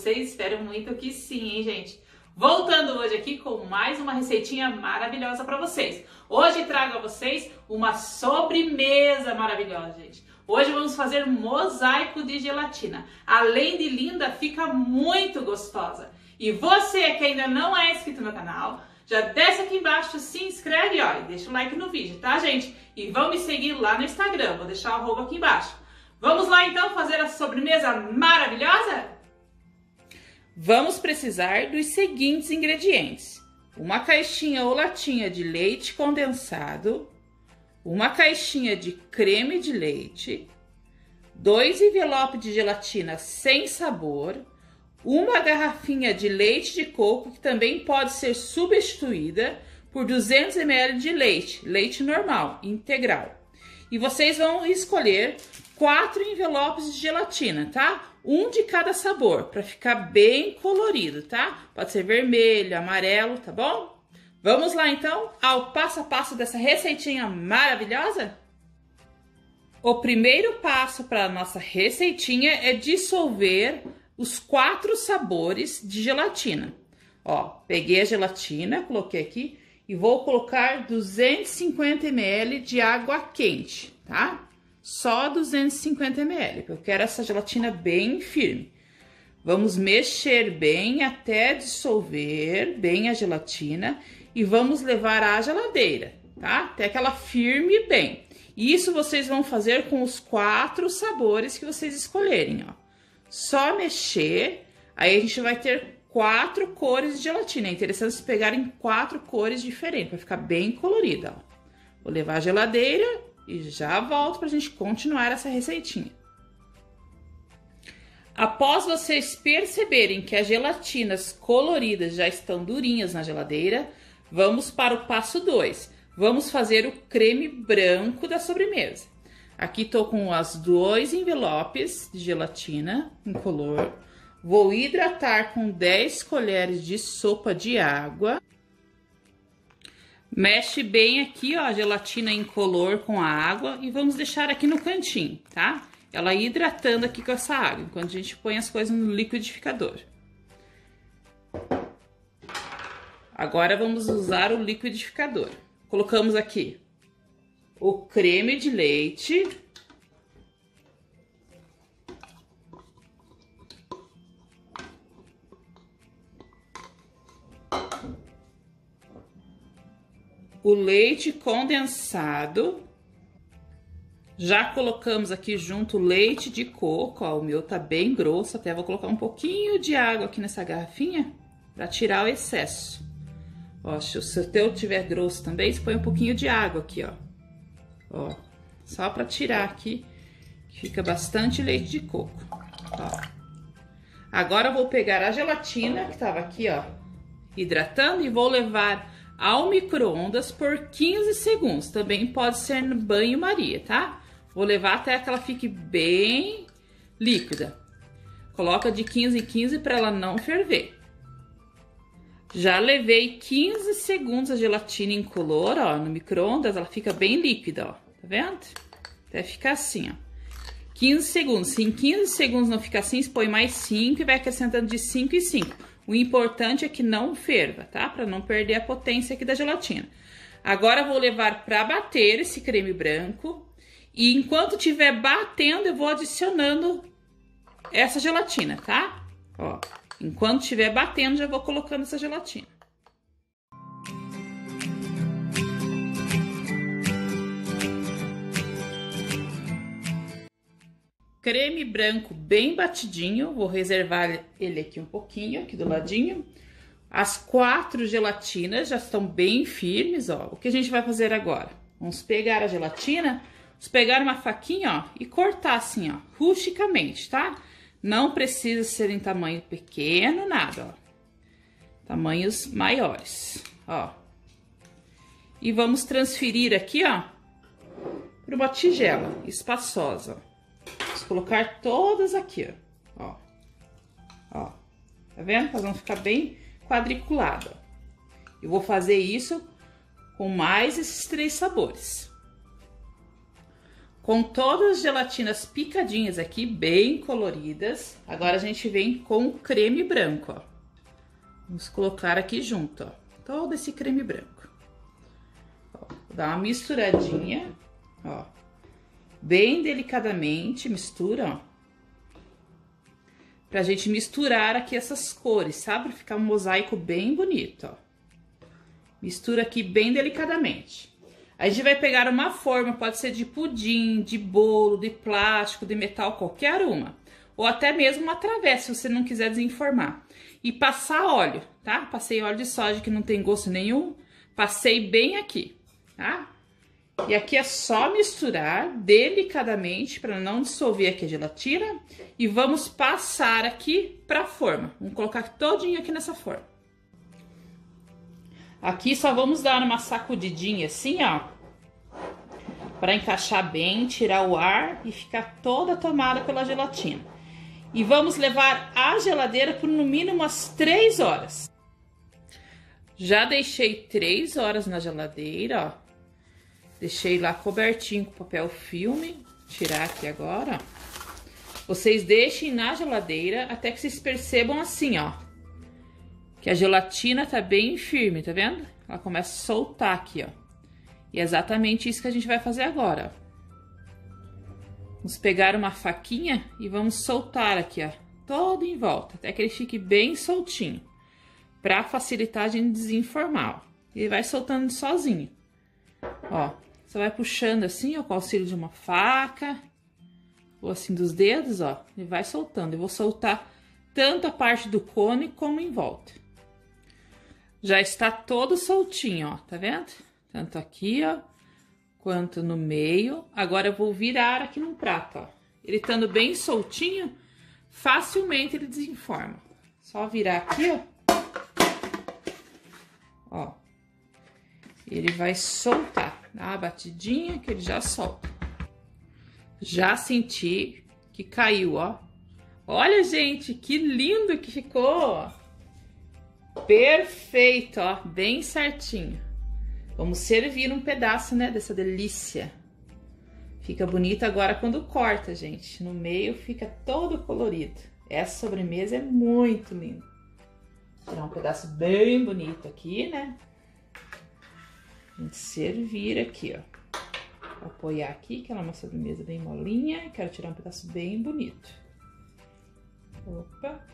vocês? Espero muito que sim, hein, gente? Voltando hoje aqui com mais uma receitinha maravilhosa para vocês. Hoje trago a vocês uma sobremesa maravilhosa, gente. Hoje vamos fazer mosaico de gelatina. Além de linda, fica muito gostosa. E você que ainda não é inscrito no canal, já desce aqui embaixo, se inscreve, ó, e deixa o like no vídeo, tá, gente? E vão me seguir lá no Instagram, vou deixar o arroba aqui embaixo. Vamos lá, então, fazer a sobremesa maravilhosa? Vamos precisar dos seguintes ingredientes. Uma caixinha ou latinha de leite condensado, uma caixinha de creme de leite, 2 envelopes de gelatina sem sabor, uma garrafinha de leite de coco, que também pode ser substituída por 200 ml de leite normal, integral. E vocês vão escolher 4 envelopes de gelatina, tá? Um de cada sabor, para ficar bem colorido, tá? Pode ser vermelho, amarelo, tá bom? Vamos lá, então, ao passo a passo dessa receitinha maravilhosa? O primeiro passo para a nossa receitinha é dissolver os 4 sabores de gelatina. Ó, peguei a gelatina, coloquei aqui e vou colocar 250 ml de água quente, tá? Só 250 ml, porque eu quero essa gelatina bem firme. Vamos mexer bem até dissolver bem a gelatina e vamos levar à geladeira, tá? Até que ela firme bem. Isso vocês vão fazer com os 4 sabores que vocês escolherem, ó. Só mexer, aí a gente vai ter 4 cores de gelatina. É interessante vocês pegarem 4 cores diferentes, para ficar bem colorida, ó. Vou levar à geladeira e já volto para a gente continuar essa receitinha. Após vocês perceberem que as gelatinas coloridas já estão durinhas na geladeira, vamos para o passo 2. Vamos fazer o creme branco da sobremesa. Aqui tô com as 2 envelopes de gelatina incolor. Vou hidratar com 10 colheres de sopa de água. Mexe bem aqui, ó, a gelatina incolor com a água e vamos deixar aqui no cantinho, tá? Ela hidratando aqui com essa água, enquanto a gente põe as coisas no liquidificador. Agora vamos usar o liquidificador. Colocamos aqui o creme de leite, o leite condensado, já colocamos aqui junto o leite de coco, ó, o meu tá bem grosso, até vou colocar um pouquinho de água aqui nessa garrafinha para tirar o excesso. Ó, se o teu tiver grosso também, você põe um pouquinho de água aqui, ó. Ó, só para tirar aqui, que fica bastante leite de coco, ó. Agora eu vou pegar a gelatina que tava aqui, ó, hidratando, e vou levar ao micro-ondas por 15 segundos. Também pode ser no banho-maria, tá? Vou levar até que ela fique bem líquida. Coloca de 15 em 15 para ela não ferver. Já levei 15 segundos a gelatina incolor, ó, no micro-ondas, ela fica bem líquida, ó. Tá vendo? Até ficar assim, ó. 15 segundos. Se em 15 segundos não ficar assim, você põe mais 5 e vai acrescentando de 5 em 5. O importante é que não ferva, tá? Para não perder a potência aqui da gelatina. Agora vou levar para bater esse creme branco. E enquanto estiver batendo, eu vou adicionando essa gelatina, tá? Ó, enquanto estiver batendo, já vou colocando essa gelatina. Creme branco bem batidinho, vou reservar ele aqui um pouquinho, aqui do ladinho. As 4 gelatinas já estão bem firmes, ó. O que a gente vai fazer agora? Vamos pegar a gelatina, vamos pegar uma faquinha, ó, e cortar assim, ó, rusticamente, tá? Não precisa ser em tamanho pequeno, nada, ó. Tamanhos maiores, ó. E vamos transferir aqui, ó, para uma tigela espaçosa, ó. Vamos colocar todas aqui, ó. Ó, tá vendo? Elas vão ficar bem quadriculadas. Eu vou fazer isso com mais esses 3 sabores. Com todas as gelatinas picadinhas aqui, bem coloridas. Agora a gente vem com o creme branco, ó. Vamos colocar aqui junto, ó, todo esse creme branco. Ó, vou dar uma misturadinha, ó, bem delicadamente, mistura, ó. Pra gente misturar aqui essas cores, sabe? Ficar um mosaico bem bonito, ó. Mistura aqui bem delicadamente. Aí a gente vai pegar uma forma, pode ser de pudim, de bolo, de plástico, de metal, qualquer uma. Ou até mesmo uma travessa, se você não quiser desenformar. E passar óleo, tá? Passei óleo de soja que não tem gosto nenhum. Passei bem aqui, tá? E aqui é só misturar delicadamente para não dissolver aqui a gelatina. E vamos passar aqui para a forma. Vamos colocar todinho aqui nessa forma. Aqui só vamos dar uma sacudidinha assim, ó, para encaixar bem, tirar o ar e ficar toda tomada pela gelatina. E vamos levar à geladeira por no mínimo umas 3 horas. Já deixei 3 horas na geladeira, ó. Deixei lá cobertinho com papel filme. Tirar aqui agora, ó. Vocês deixem na geladeira até que vocês percebam assim, ó, que a gelatina tá bem firme, tá vendo? Ela começa a soltar aqui, ó. E é exatamente isso que a gente vai fazer agora, ó. Vamos pegar uma faquinha e vamos soltar aqui, ó, todo em volta, até que ele fique bem soltinho, pra facilitar a gente desenformar, ó. Ele vai soltando sozinho, ó. Você vai puxando assim, ó, com o auxílio de uma faca, ou assim dos dedos, ó, e vai soltando. Eu vou soltar tanto a parte do cone como em volta. Já está todo soltinho, ó, tá vendo? Tanto aqui, ó, quanto no meio. Agora eu vou virar aqui num prato, ó. Ele estando bem soltinho, facilmente ele desenforma. Só virar aqui, ó. Ó. Ele vai soltar. Dá uma batidinha que ele já solta. Já senti que caiu, ó. Olha, gente, que lindo que ficou, ó. Perfeito, ó, bem certinho. Vamos servir um pedaço, né, dessa delícia. Fica bonito agora quando corta, gente. No meio fica todo colorido. Essa sobremesa é muito linda. Vou tirar um pedaço bem bonito aqui, né? A gente servir aqui, ó. Vou apoiar aqui, que ela é uma sobremesa bem molinha. Quero tirar um pedaço bem bonito. Opa!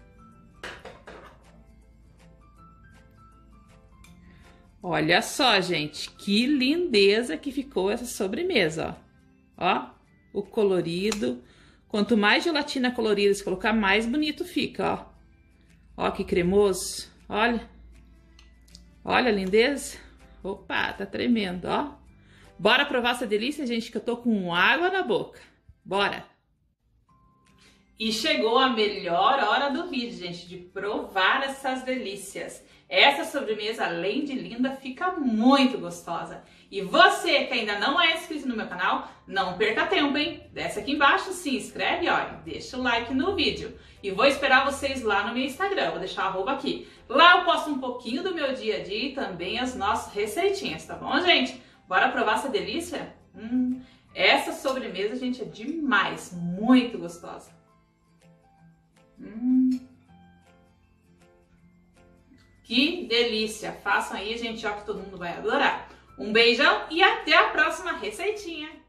Olha só, gente, que lindeza que ficou essa sobremesa, ó. Ó, o colorido. Quanto mais gelatina colorida você colocar, mais bonito fica, ó. Ó, que cremoso. Olha. Olha a lindeza. Opa, tá tremendo, ó. Bora provar essa delícia, gente, que eu tô com água na boca. Bora! E chegou a melhor hora do vídeo, gente, de provar essas delícias. Essa sobremesa, além de linda, fica muito gostosa. E você que ainda não é inscrito no meu canal, não perca tempo, hein? Desce aqui embaixo, se inscreve, ó, e deixa o like no vídeo. E vou esperar vocês lá no meu Instagram, vou deixar o arroba aqui. Lá eu posto um pouquinho do meu dia a dia e também as nossas receitinhas, tá bom, gente? Bora provar essa delícia? Essa sobremesa, gente, é demais, muito gostosa. Que delícia! Façam aí, gente, ó, que todo mundo vai adorar. Um beijão e até a próxima receitinha!